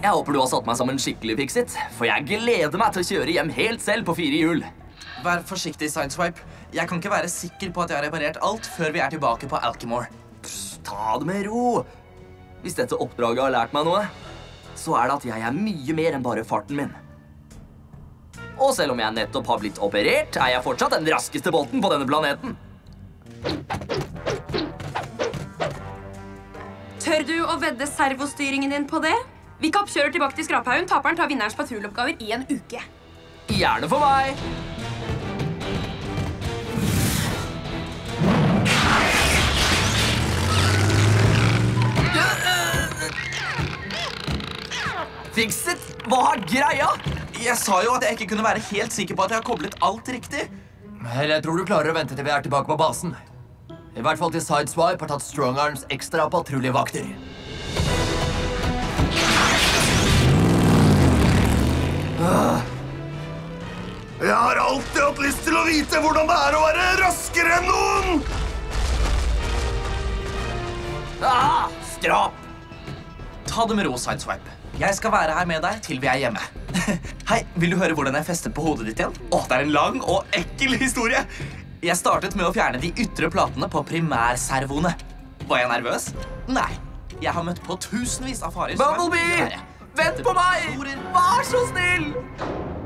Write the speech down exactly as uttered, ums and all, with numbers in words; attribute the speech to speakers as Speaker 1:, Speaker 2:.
Speaker 1: Jeg håper du har satt meg sammen skikkelig, Fixit, for jeg gleder meg til å kjøre hjem helt selv på fire hjul.
Speaker 2: Vær forsiktig, Sideswipe. Jeg kan ikke være sikker på at jeg har reparert alt før vi er tilbake på Alkimore.
Speaker 1: Pss, ta det med ro. Hvis dette oppdraget har lært meg noe, så er det at jeg er mye mer enn bare farten min. Og selv om jeg nettopp har blitt operert, er jeg fortsatt den raskeste båten på denne planeten.
Speaker 3: Tør du å vedde servostyringen din på det? Vi kappkjører tilbake til skraphaugen. Taperen tar vinnerens patruljeoppgaver i en uke.
Speaker 1: Gjerne for meg. Fixit, hva er greia?
Speaker 2: Jeg sa jo at jeg ikke kunne være helt sikker på at jeg har koblet alt riktig.
Speaker 4: Vel, jeg tror du klarer å vente til vi er tilbake på basen. I hvert fall til Sideswipe har tatt Strongarms ekstra patruljevakter.
Speaker 5: Jeg har alltid hatt lyst til å vite hvordan det er å være raskere enn noen!
Speaker 1: Ah, skrap!
Speaker 2: Ta det med ro, Sideswipe. Jeg skal være her med deg til vi er hjemme. Hei, vil du høre hvordan jeg festet på hodet ditt igjen? Åh, det er en lang og ekkel historie. Jeg startet med å fjerne de ytre platene på primærservoene. Var jeg nervøs? Nei. Jeg har møtt på tusenvis av farer.
Speaker 1: Bumblebee! Vent på meg! Vær så snill!